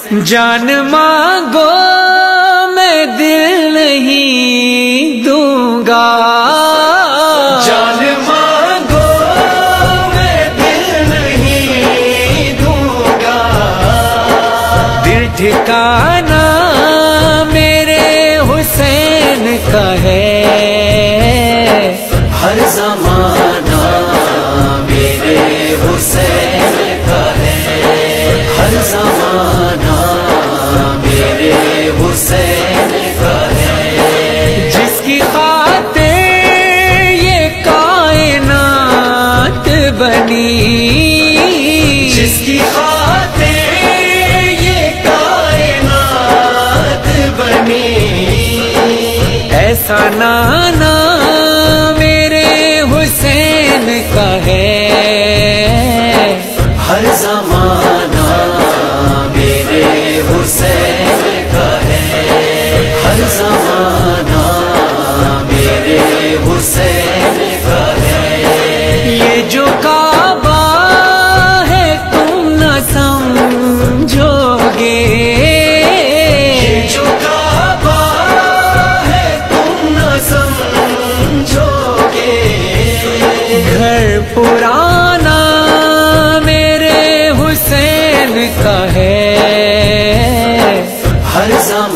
जान मांगो मैं दिल नहीं दूंगा, जान मांगो मैं दिल नहीं दूंगा। दिल ठिकाना मेरे हुसैन का है, हर ज़माना मेरे हुसैन का है, हर ज़माना मेरे हुसैन का है। जिसकी खातिर ये कायनात बनी, जिसकी खातिर ये कायनात बनी। ऐसा नाना मेरे हुसैन का है, हर ज़माना मेरे हुसैन का है, हर ज़माना मेरे हुसैन का है। ये जो काबा है तुम न समझोगे, ये जो काबा है तुम न समझोगे। घर पुराना मेरे हुसैन का है, हर ज़माना